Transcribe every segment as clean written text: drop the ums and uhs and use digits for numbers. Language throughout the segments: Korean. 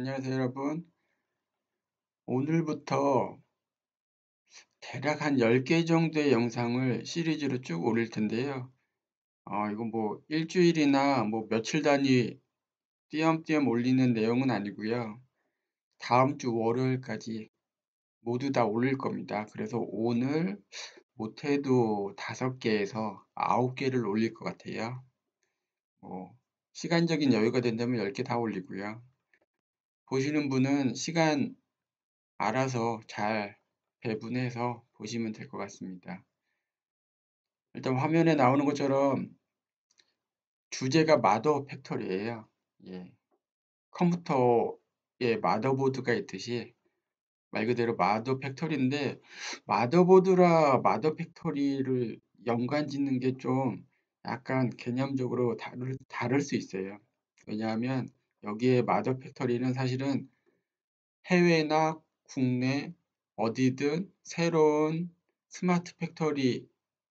안녕하세요, 여러분. 오늘부터 대략 한 10개 정도의 영상을 시리즈로 쭉 올릴 텐데요. 이거 뭐 일주일이나 뭐 며칠 단위 띄엄띄엄 올리는 내용은 아니고요. 다음 주 월요일까지 모두 다 올릴 겁니다. 그래서 오늘 못해도 5개에서 9개를 올릴 것 같아요. 뭐 시간적인 여유가 된다면 10개 다 올리고요. 보시는 분은 시간 알아서 잘 배분해서 보시면 될 것 같습니다. 일단 화면에 나오는 것처럼 주제가 마더 팩토리예요. 예. 컴퓨터에 마더보드가 있듯이 말 그대로 마더 팩토리인데, 마더보드라 마더 팩토리를 연관 짓는 게 좀 약간 개념적으로 다를 수 있어요. 왜냐하면 여기에 마더 팩토리는 사실은 해외나 국내 어디든 새로운 스마트 팩토리화된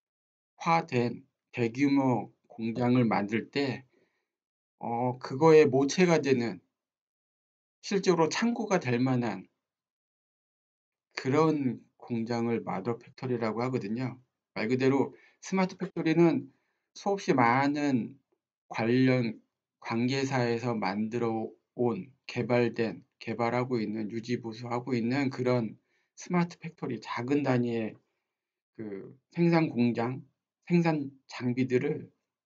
대규모 공장을 만들 때 그거의 모체가 되는, 실제로 창고가 될 만한 그런 공장을 마더 팩토리라고 하거든요. 말 그대로 스마트 팩토리는 수없이 많은 관련 관계사에서 만들어 온, 개발하고 있는, 유지보수하고 있는 그런 스마트 팩토리, 작은 단위의 그 생산 공장, 생산 장비들을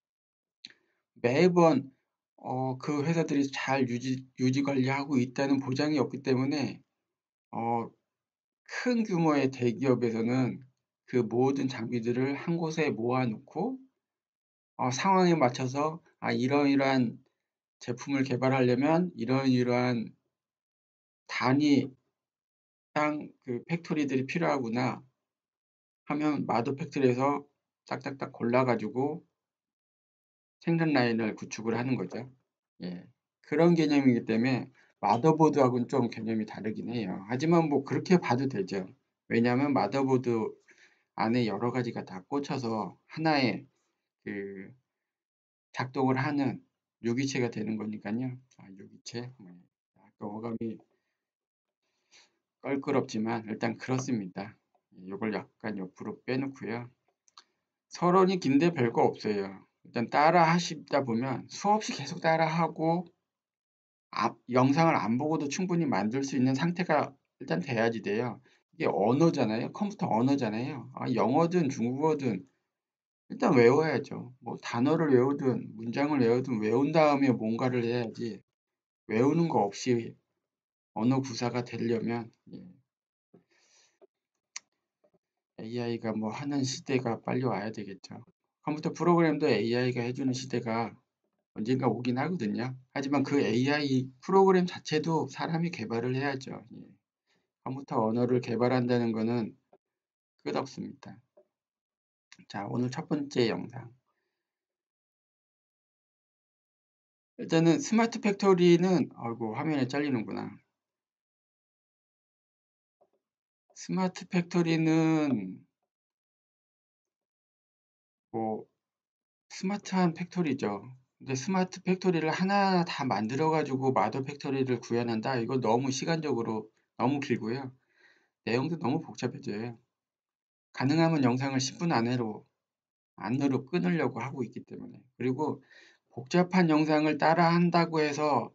매번 그 회사들이 잘 유지 관리하고 있다는 보장이 없기 때문에 어, 큰 규모의 대기업에서는 그 모든 장비들을 한 곳에 모아놓고 상황에 맞춰서 이러이러한 제품을 개발하려면 이러이러한 단위당 그 팩토리들이 필요하구나 하면 마더 팩토리에서 딱딱딱 골라가지고 생산 라인을 구축을 하는 거죠. 예. 그런 개념이기 때문에 마더보드하고는 좀 개념이 다르긴 해요. 하지만 뭐 그렇게 봐도 되죠. 왜냐하면 마더보드 안에 여러 가지가 다 꽂혀서 하나의 그 작동을 하는 유기체가 되는 거니까요. 유기체. 약간 어감이 껄끄럽지만 일단 그렇습니다. 이걸 약간 옆으로 빼놓고요. 서론이 긴데 별거 없어요. 일단 따라 하시다 보면 수없이 계속 따라 하고 영상을 안 보고도 충분히 만들 수 있는 상태가 일단 돼야지 돼요. 이게 언어잖아요. 컴퓨터 언어잖아요. 영어든 중국어든 일단 외워야죠. 뭐 단어를 외우든 문장을 외우든 외운 다음에 뭔가를 해야지, 외우는 거 없이 언어 구사가 되려면 AI가 뭐 하는 시대가 빨리 와야 되겠죠. 컴퓨터 프로그램도 AI가 해주는 시대가 언젠가 오긴 하거든요. 하지만 그 AI 프로그램 자체도 사람이 개발을 해야죠. 컴퓨터 언어를 개발한다는 것은 끝없습니다. 자, 오늘 첫 번째 영상. 일단은 스마트 팩토리는, 아이고, 화면에 잘리는구나. 스마트 팩토리는 뭐 스마트한 팩토리죠. 근데 스마트 팩토리를 하나 다 만들어가지고 마더 팩토리를 구현한다? 이거 너무 시간적으로 너무 길고요. 내용도 너무 복잡해져요. 가능하면 영상을 10분 안으로 끊으려고 하고 있기 때문에. 그리고 복잡한 영상을 따라 한다고 해서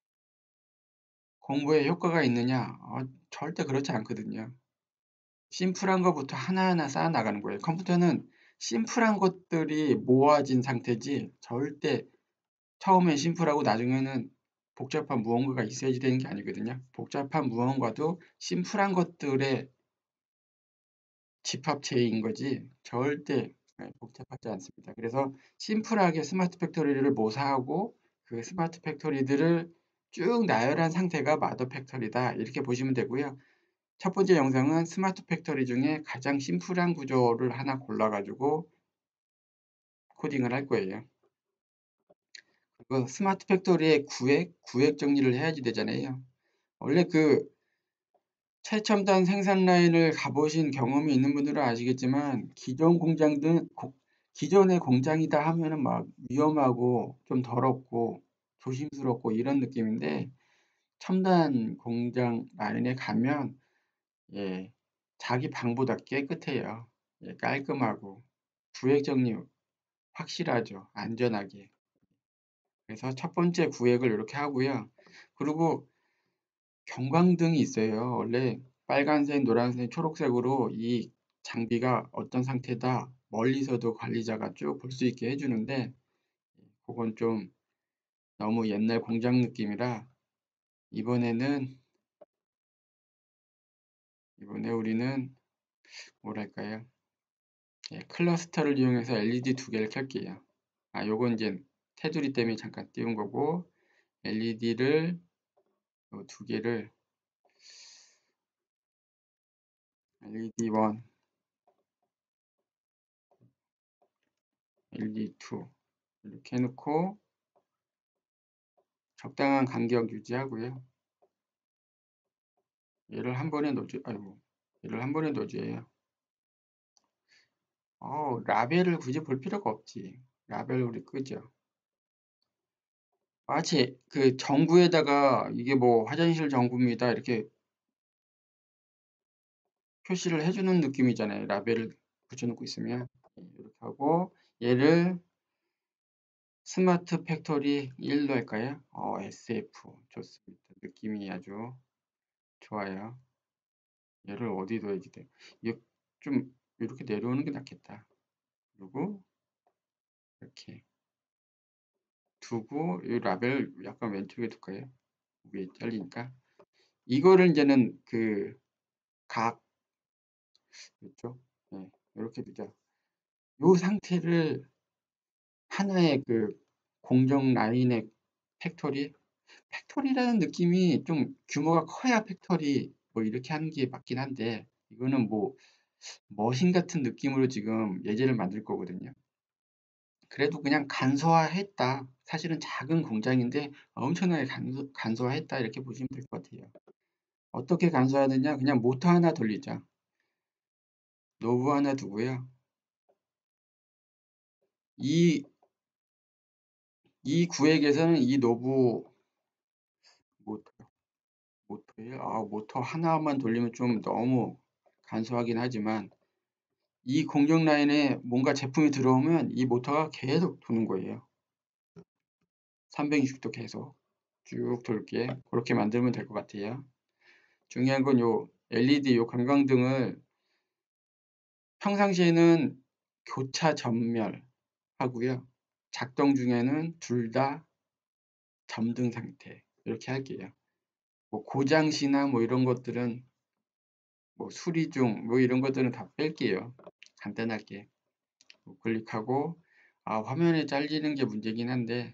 공부에 효과가 있느냐? 절대 그렇지 않거든요. 심플한 것부터 하나하나 쌓아 나가는 거예요. 컴퓨터는 심플한 것들이 모아진 상태지 절대 처음엔 심플하고 나중에는 복잡한 무언가가 있어야지 되는 게 아니거든요. 복잡한 무언가도 심플한 것들의 집합체인 거지 절대 복잡하지 않습니다. 그래서 심플하게 스마트 팩토리를 모사하고 그 스마트 팩토리들을 쭉 나열한 상태가 마더 팩토리다, 이렇게 보시면 되고요. 첫 번째 영상은 스마트 팩토리 중에 가장 심플한 구조를 하나 골라가지고 코딩을 할 거예요. 그리고 스마트 팩토리의 구획 정리를 해야지 되잖아요. 원래 그 최첨단 생산 라인을 가보신 경험이 있는 분들은 아시겠지만 기존의 공장이다 하면은 막 위험하고 좀 더럽고 조심스럽고 이런 느낌인데, 첨단 공장 라인에 가면 예, 자기 방보다 깨끗해요. 예, 깔끔하고 구획 정리 확실하죠. 안전하게. 그래서 첫 번째 구획을 이렇게 하고요. 그리고 경광등이 있어요. 원래 빨간색, 노란색, 초록색으로 이 장비가 어떤 상태다 멀리서도 관리자가 쭉 볼 수 있게 해주는데 그건 좀 너무 옛날 공장 느낌이라 이번에 우리는 뭐랄까요? 예, 클러스터를 이용해서 LED 두 개를 켤게요. 요건 이제 테두리 때문에 잠깐 띄운 거고 LED를 두 개를 LED1, LED2 이렇게 해놓고 적당한 간격 유지하고요. 얘를 한 번에 얘를 한 번에 넣어줘요. 라벨을 굳이 볼 필요가 없지. 라벨을 우리 끄죠. 마치 그 전구에다가 이게 뭐 화장실 전구입니다. 이렇게 표시를 해주는 느낌이잖아요. 라벨을 붙여놓고 있으면. 이렇게 하고 얘를 스마트 팩토리 1로 할까요? SF 좋습니다. 느낌이 아주 좋아요. 얘를 어디 둬야지 돼? 이게 좀 이렇게 내려오는 게 낫겠다. 그리고 이렇게 두고 이 라벨 약간 왼쪽에 둘까요? 위에 잘리니까 이거를 이제는 그 각 이쪽 이렇게 두자. 이 상태를 하나의 그 공정 라인의 팩토리라는 느낌이 좀 규모가 커야 팩토리 뭐 이렇게 하는 게 맞긴 한데 이거는 뭐 머신 같은 느낌으로 지금 예제를 만들 거거든요. 그래도 그냥 간소화했다. 사실은 작은 공장인데 엄청나게 간소화했다 이렇게 보시면 될 것 같아요. 어떻게 간소화하느냐? 그냥 모터 하나 돌리자. 노브 하나 두고요. 이, 이 구획에서는 이 노브 모터, 모터 하나만 돌리면 좀 너무 간소하긴 하지만 이 공정 라인에 뭔가 제품이 들어오면 이 모터가 계속 도는 거예요. 360도 계속 쭉 돌게 그렇게 만들면 될 것 같아요. 중요한 건 요 LED 요 관광등을 평상시에는 교차 전멸 하고요. 작동 중에는 둘 다 점등 상태 이렇게 할게요. 뭐 고장시나 뭐 이런 것들은 뭐 수리 중 뭐 이런 것들은 다 뺄게요. 간단하게 클릭하고 화면에 잘리는 게 문제긴 한데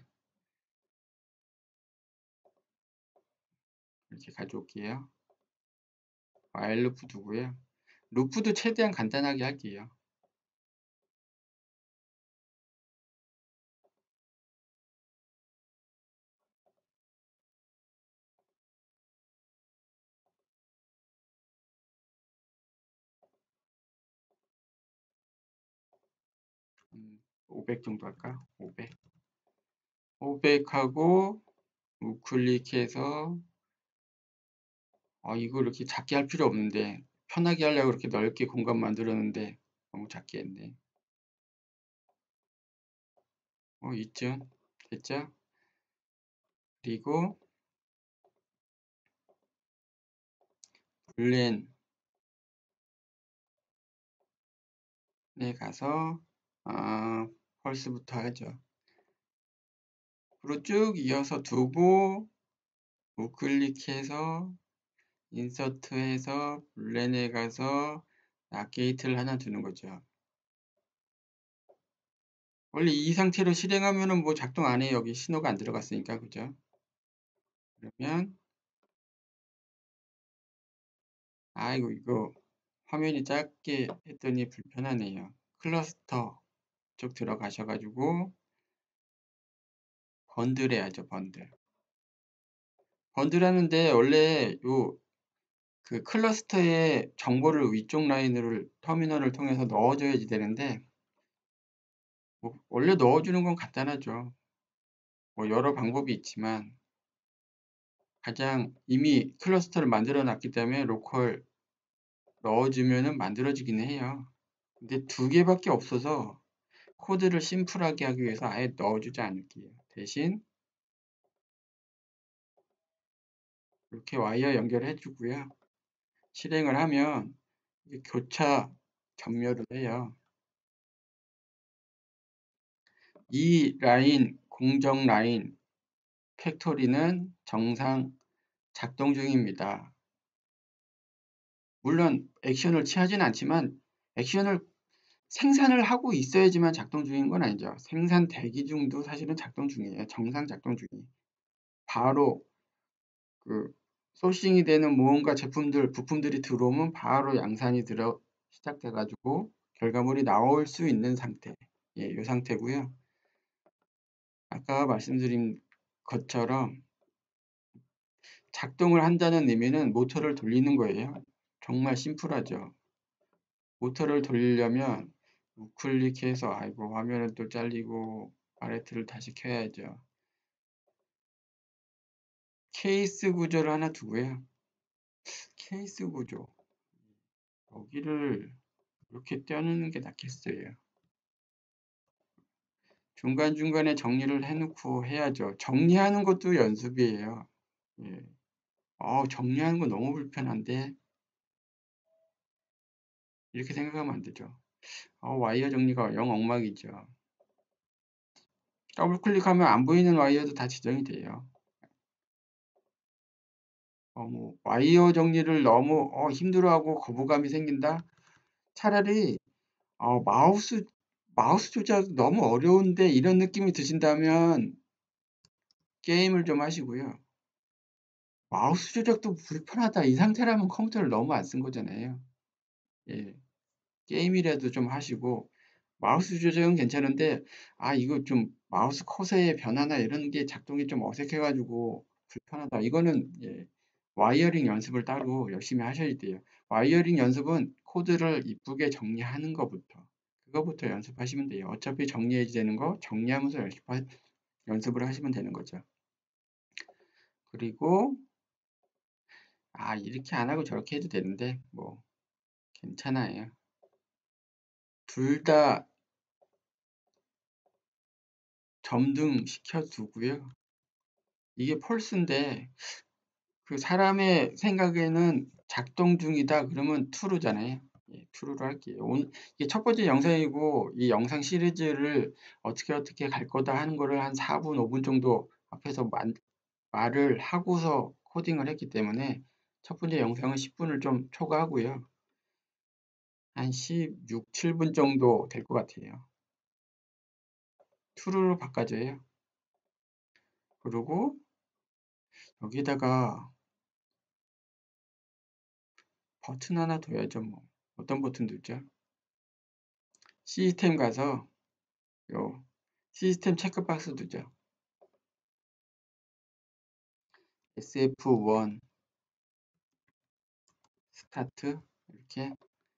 이렇게 가져올게요. 와일 루프 두고요. 루프도 최대한 간단하게 할게요. 500 정도 할까? 500. 500하고 우클릭해서 이거 이렇게 작게 할 필요 없는데 편하게 하려고 이렇게 넓게 공간 만들었는데 너무 작게 했네. 이쯤 됐죠? 그리고 블렌에 가서 펄스부터 하죠. 그리고 쭉 이어서 두고 우클릭해서 인서트해서 블렌에 가서 낫게이트를 하나 두는 거죠. 원래 이 상태로 실행하면은 뭐 작동 안 해. 여기 신호가 안 들어갔으니까. 그죠? 그러면 이거 화면이 작게 했더니 불편하네요. 클러스터 쪽 들어가셔가지고 번들 해야죠. 번들. 번들 하는데 원래 요 그 클러스터에 정보를 위쪽 라인을 터미널을 통해서 넣어줘야지 되는데 뭐 원래 넣어주는 건 간단하죠. 뭐 여러 방법이 있지만 가장 이미 클러스터를 만들어 놨기 때문에 로컬 넣어주면은 만들어지긴 해요. 근데 두 개밖에 없어서 코드를 심플하게 하기 위해서 아예 넣어주지 않을게요. 대신 이렇게 와이어 연결해 주고요. 실행을 하면 이게 교차 점멸을 해요. 이 라인, 공정 라인 팩토리는 정상 작동 중입니다. 물론 액션을 취하진 않지만 액션을 생산을 하고 있어야지만 작동 중인 건 아니죠. 생산 대기 중도 사실은 작동 중이에요. 정상 작동 중이에요. 바로 그 소싱이 되는 무언가 제품들, 부품들이 들어오면 바로 양산이 시작돼가지고 결과물이 나올 수 있는 상태. 예, 이 상태고요. 아까 말씀드린 것처럼 작동을 한다는 의미는 모터를 돌리는 거예요. 정말 심플하죠. 모터를 돌리려면 우클릭해서 아이고 화면은 또 잘리고 팔레트를 다시 켜야죠. 케이스 구조를 하나 두고요. 케이스 구조 여기를 이렇게 떼어놓는 게 낫겠어요. 중간중간에 정리를 해놓고 해야죠. 정리하는 것도 연습이에요. 예. 정리하는 거 너무 불편한데 이렇게 생각하면 안 되죠. 와이어 정리가 영 엉망이죠. 더블 클릭하면 안 보이는 와이어도 다 지정이 돼요. 와이어 정리를 너무 힘들어하고 거부감이 생긴다? 차라리 마우스 조작 너무 어려운데 이런 느낌이 드신다면 게임을 좀 하시고요. 마우스 조작도 불편하다. 이 상태라면 컴퓨터를 너무 안 쓴 거잖아요. 예, 게임이라도 좀 하시고 마우스 조작은 괜찮은데 이거 좀 마우스 컷의 변화나 이런 게 작동이 좀 어색해가지고 불편하다. 이거는 예, 와이어링 연습을 따로 열심히 하셔야 돼요. 와이어링 연습은 코드를 이쁘게 정리하는 것부터 그거부터 연습하시면 돼요. 어차피 정리해야 되는 거 정리하면서 연습을 하시면 되는 거죠. 그리고 이렇게 안 하고 저렇게 해도 되는데 뭐 괜찮아요. 둘 다 점등 시켜두고요. 이게 펄스인데 그 사람의 생각에는 작동 중이다 그러면 true잖아요. 예, true로 할게요. 오늘 이게 첫 번째 영상이고 이 영상 시리즈를 어떻게 갈 거다 하는 거를 한 4분, 5분 정도 앞에서 말을 하고서 코딩을 했기 때문에 첫 번째 영상은 10분을 좀 초과하고요. 한 16, 7분 정도 될 것 같아요. true로 바꿔줘요. 그리고 여기다가 버튼 하나 둬야죠. 뭐 어떤 버튼 두죠? 시스템 가서 요 시스템 체크박스 두죠. SF1 스타트 이렇게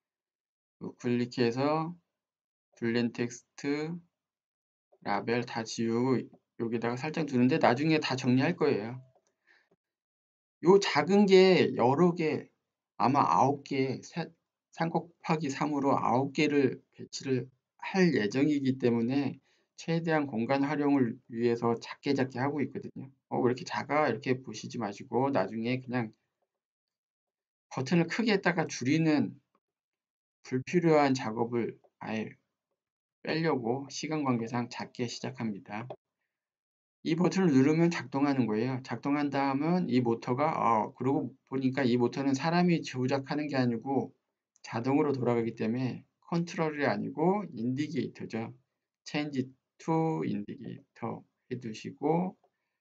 클릭해서 블렌 텍스트 라벨 다 지우고 여기다가 살짝 두는데 나중에 다 정리할 거예요. 요 작은 게 여러 개 아마 9개 3 곱하기 3으로 9개를 배치를 할 예정이기 때문에 최대한 공간 활용을 위해서 작게 하고 있거든요. 왜 이렇게 작아? 이렇게 보시지 마시고 나중에 그냥 버튼을 크게 했다가 줄이는 불필요한 작업을 아예 빼려고 시간 관계상 작게 시작합니다. 이 버튼을 누르면 작동하는 거예요. 작동한 다음은 이 모터가 그러고 보니까 이 모터는 사람이 조작하는 게 아니고 자동으로 돌아가기 때문에 컨트롤이 아니고 인디게이터죠. change to indicator 해두시고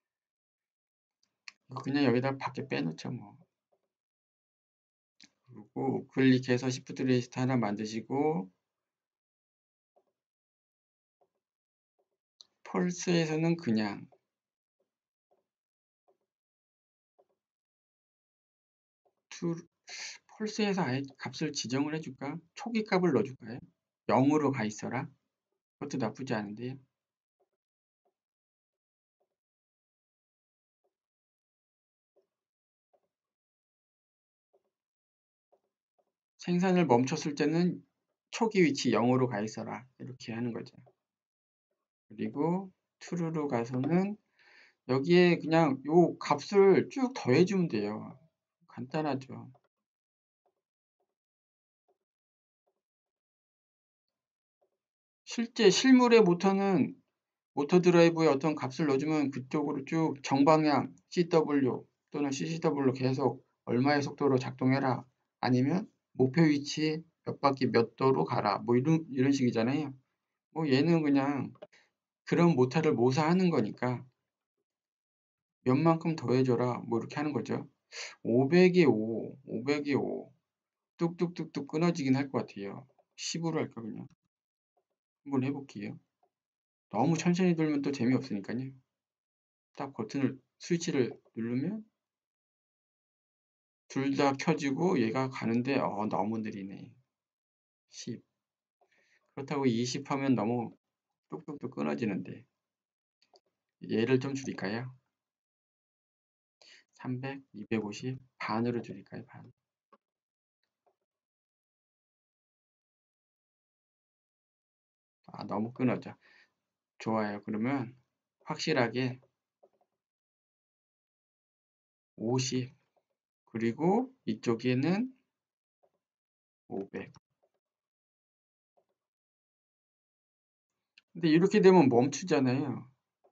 그냥 여기다 밖에 빼놓죠 뭐. 그리고 우클릭해서 시프트 레지스터 하나 만드시고 펄스에서는 그냥 펄스에서 아예 값을 지정을 해줄까? 초기 값을 넣어줄까요? 0으로 가 있어라. 그것도 나쁘지 않은데요. 생산을 멈췄을 때는 초기 위치 0으로 가 있어라. 이렇게 하는 거죠. 그리고 true로 가서는 여기에 그냥 요 값을 쭉 더해주면 돼요. 간단하죠. 실제 실물의 모터는 모터 드라이브에 어떤 값을 넣어주면 그쪽으로 쭉 정방향 CW 또는 CCW로 계속 얼마의 속도로 작동해라. 아니면 목표 위치 몇 바퀴 몇 도로 가라. 뭐 이런 식이잖아요. 뭐 얘는 그냥 그런 모터를 모사하는 거니까 몇만큼 더해줘라. 뭐 이렇게 하는 거죠. 500이 5, 500이 5. 뚝뚝뚝뚝 끊어지긴 할 것 같아요. 10으로 할까 그냥. 한번 해볼게요. 너무 천천히 돌면 또 재미없으니까요. 딱 버튼을 스위치를 누르면 둘 다 켜지고 얘가 가는데 너무 느리네. 10. 그렇다고 20 하면 너무 뚝뚝뚝 끊어지는데 얘를 좀 줄일까요? 300, 250 반으로 줄일까요? 반. 너무 끊어져. 좋아요. 그러면 확실하게 50 그리고 이쪽에는 500. 근데 이렇게 되면 멈추잖아요.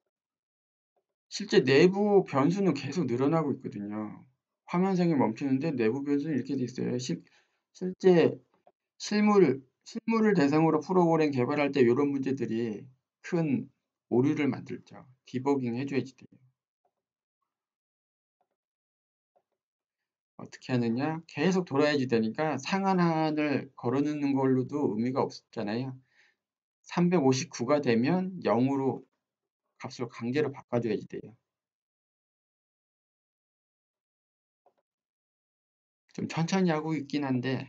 실제 내부 변수는 계속 늘어나고 있거든요. 화면상에 멈추는데 내부 변수는 이렇게 돼 있어요. 실제 실물을 대상으로 프로그램 개발할 때 이런 문제들이 큰 오류를 만들죠. 디버깅 해줘야지 돼요. 어떻게 하느냐? 계속 돌아야지 되니까 상한한을 걸어놓는 걸로도 의미가 없잖아요. 359가 되면 0으로 값을 강제로 바꿔줘야지 돼요. 좀 천천히 하고 있긴 한데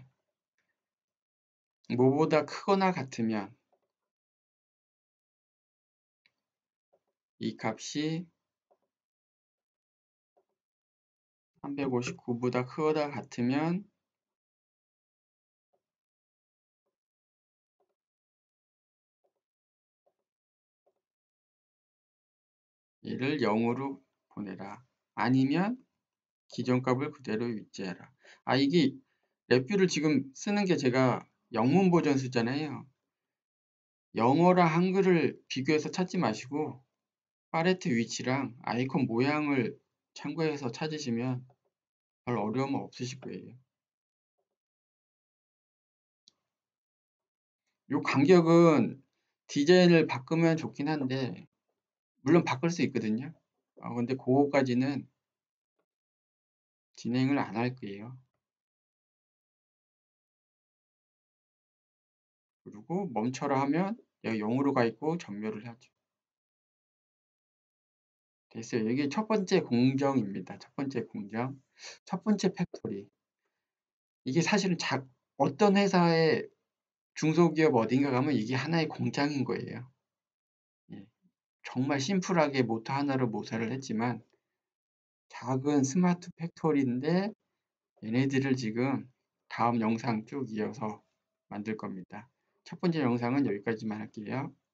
뭐보다 크거나 같으면 이 값이 359보다 크거나 같으면 얘를 0으로 보내라. 아니면 기존 값을 그대로 유지해라. 이게 랩뷰를 지금 쓰는 게 제가 영문 버전 쓰잖아요. 영어랑 한글을 비교해서 찾지 마시고 팔레트 위치랑 아이콘 모양을 참고해서 찾으시면 별 어려움 없으실 거예요. 요 간격은 디자인을 바꾸면 좋긴 한데 물론 바꿀 수 있거든요. 근데 그거까지는 진행을 안 할 거예요. 그리고 멈춰라 하면 여기 0으로 가 있고 전멸을 하죠. 됐어요. 이게 첫 번째 공정입니다. 첫 번째 공정. 첫 번째 팩토리. 이게 사실은 어떤 회사의 중소기업 어딘가 가면 이게 하나의 공장인 거예요. 예. 정말 심플하게 모터 하나로 모사를 했지만 작은 스마트 팩토리인데 얘네들을 지금 다음 영상 쭉 이어서 만들 겁니다. 첫 번째 영상은 여기까지만 할게요.